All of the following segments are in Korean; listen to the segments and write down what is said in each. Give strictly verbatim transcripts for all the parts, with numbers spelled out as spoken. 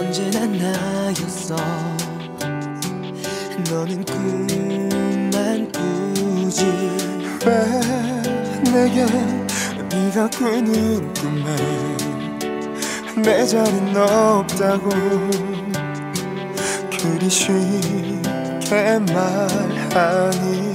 언제나 나였어. 너는 꿈만 꾸지. 왜 내게 네가 꾸는 꿈에 내 자리는 없다고 그리 쉽게 말하니.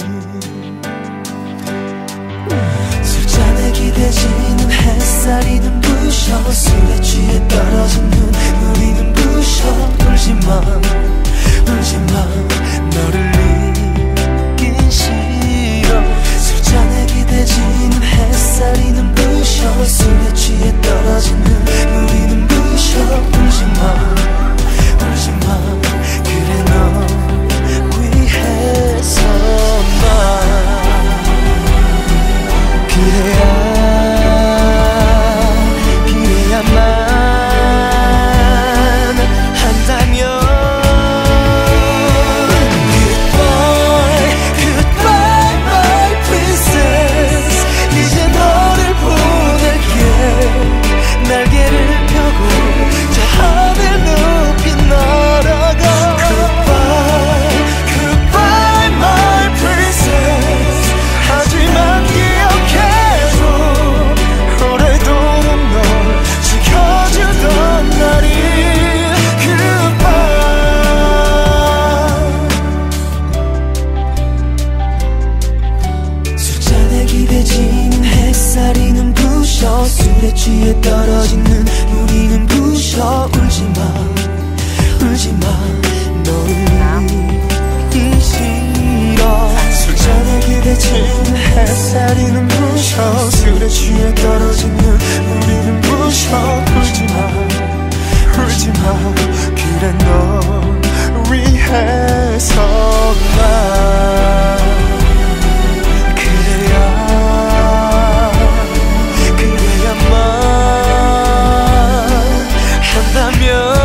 술잔에 기대지는 햇살이 눈부셔. 술에 취해 떨어진 눈 우리 눈부셔. 울지마 울지마 너를 잊긴 싫어. 술잔에 기대지는 햇살이 눈부셔. 술에 취해 떨어진 눈 우리 눈부셔. 울지마 울지마 그래 너 위해서만. 그래야 그래야만 한다면. Goodbye Goodbye my princess. 이제 너를 보낼게. 날개를 펴고 저 하늘 높이 날아가. Goodbye Goodbye my princess. 하지만 기억해줘 오래도록 널 지켜주던 날이. Goodbye. 술잔에 기대지는 햇살이 눈부셔. 술에 취해 떨어진 눈 우리는 부셔. 울지마 울지마 너를 잊기 싫어. 술잔에 기대지는 햇살이 눈부셔. 술에 취해 떨어진 눈 우리는 부셔. 울지마 울지마 그래 너 위해서만. 그래야 그래야만 한다면.